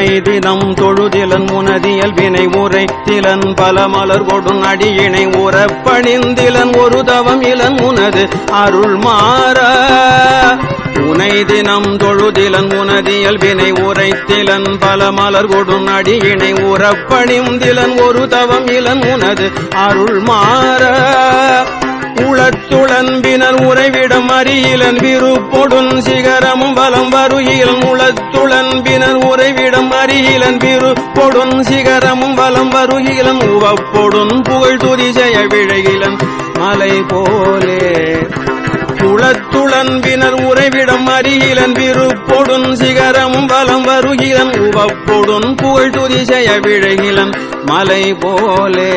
உனை தினம் தொழுதிலன் முனதியல் வினை உரை திலன் பல மலர் கொடும் அடியினை உறப்பணிந்திலன் ஒரு தவம் இலன் உனது அருள் மாற உனை தினம் தொழுதிலன் முனதியல் வினை உரைத்திலன் பல மலர் கொடும் அடியினை உறப்பணிந்திலன் ஒரு தவம் இலன் உனது அருள் மாற உளத்துளன்பினர் உறைவிடம் அறியிலன் விருப்பொடுன் சிகரமும் வலம் வருகிலன் உளத்துளன்பினர் உறைவிடம் அறியிலன் விருப்பொடுன் சிகரமும் வலம் வருகிலன் உவப்பொடுன் புகழ் துதிசெய விழைகிலன் மலை போலே உளத்துளன்பினர் உறைவிடம் அறியிலன் விருப்பொடுன் சிகரமும் வலம் வருகிலன் உவப்பொடுன் புகழ் துதிசெய விழைகிலன் மலை போலே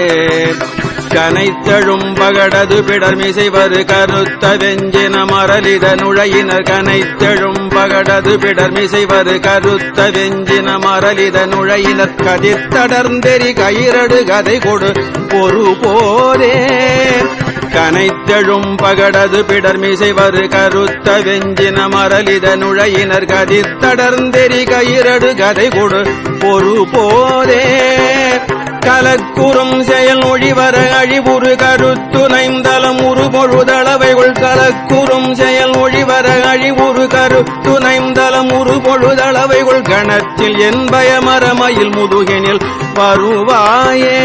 கனைத்தழும் பகடது பிடர்மிசைவரு கருத்த வெஞ்சின மரலித நுழையினர் கனைத்தழும் பகடது பிடர்மிசைவரு கருத்த வெஞ்சின மரலித நுழையினர் கதிர்த்தடர்ந்தெறி கயிரடு கதை கொடு பொறு போரே கனைத்தழும் பகடது பிடர்மிசைவரு கருத்த வெஞ்சின மரலித நுழையினர் கதிர்த்தடர்ந்தெறி கயிரடு கதை கொடு பொறு போரே கலக்குறும் செயல் ஒழிவர அழிவுறு கருத்துணைந்தலம் உருபொழுதளவைகள் கலக்குறும் செயல் ஒழிவர அழிவுறு கருத்துணைந்தலம் உருபொழுதளவைகள் கணத்தில் என் பயமரமயில் முதுகினில் வருவாயே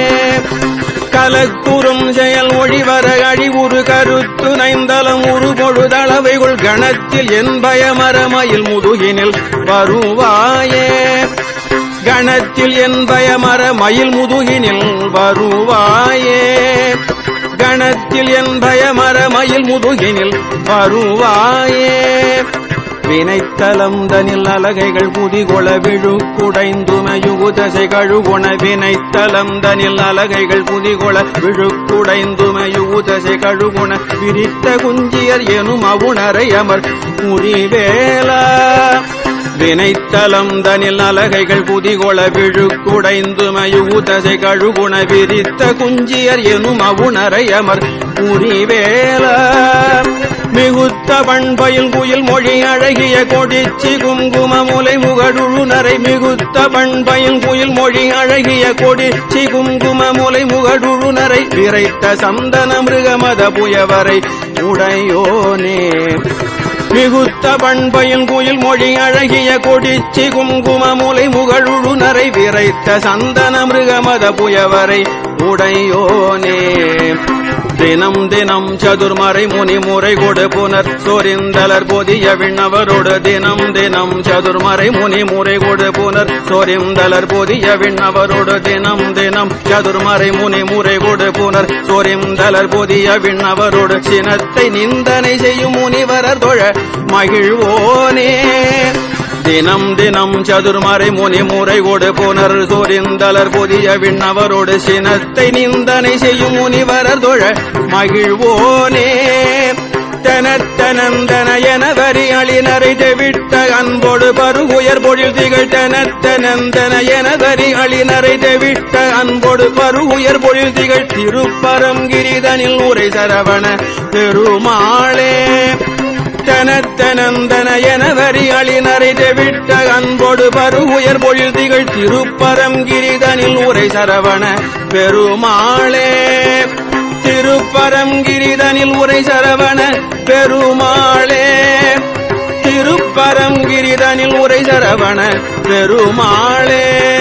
கலக்குறும் செயல் ஒழிவர அழிவுறு கருத்துணைந்தலம் உருபொழுதளவைகள் கணத்தில் என் பயமரமயில் முதுகினில் வருவாயே கணத்தில் என் பயமர மயில் முதுகினில் வருவாயே கணத்தில் என் பயமர மயில் முதுகினில் வருவாயே வினைத்தலம் தனில் அலகைகள் புதிகொள விழுக்குடைந்துமையுகுதசை கழுகுண வினைத்தலம் தனில் அலகைகள் புதிகொள விழுக்குடைந்துமையுகுதசை கழுகுண விரித்த குஞ்சியர் எனும் அவுணரை அமர் முறிவேலா வினைத்தலம் தனில் அலகைகள் புதிகொள விழுக்குடைந்துமையுகுதசை கழுகுண விரித்த குஞ்சியர் எனும் அவுணரை அமர் முறிவேல மிகுத்த பண்பயில் குயில் மொழி அழகிய கொடிச்சி குங்கும முலை முகடுழுநரை மிகுத்த பண்பயில் குயில் மொழி அழகிய கொடிச்சி குங்கும முலை முகடுழுநரை விரைத்த சந்தன மிருகமத புயவரை உடையோனே மிகுத்த பண்பயில் குயில் மொழி அழகிய கொடிச்சி குங்கும முலை முகழுழுநரை விரைத்த சந்தன மிருகமத புயவரை உடையோனே தினம் தினம் சதுர்மறை முனி முறை கொடு புனர் சோரிந்தலர் போதிய விண்ணவரோடு தினம் தினம் சதுர்மறை முனி முறை கொடு புனர் சோரிந்தலர் போதிய விண்ணவரோடு தினம் தினம் சதுர்மறை முனி முறை கொடு புனர் சோரிந்தலர் போதிய விண்ணவரோடு சினத்தை நிந்தனை செய்யும் முனிவரர் தொழ மகிழ்வோனே தினம் தினம் சதுர்மறை முனி முறை கொடு புனர் சோரிந்தலர் புதிய விண்ணவரோடு சினத்தை நிந்தனை செய்யும் முனிவரர் தொழ மகிழ்வோனே தனத்தனந்தன என வரி அழினரை தெவிட்ட அன்போடு பருகுயர் பொழில் திகழ் தனத்தனந்தன என வரி அழினரை தெவிட்ட அன்போடு பருகுயர் பொழில் திகழ் திருப்பரங்கிரிதனில் உரை சரவண பெருமாளே தனத்தனந்தன என வரி அழினரை தெவிட்ட அன்போடு பருகுயர் பொழில் திகழ் திருப்பரங்கிரிதனில் உரை சரவண பெருமாளே திருப்பரங்கிரிதனில் உரை சரவண பெருமாளே திருப்பரங்கிரிதனில் உரை சரவண பெருமாளே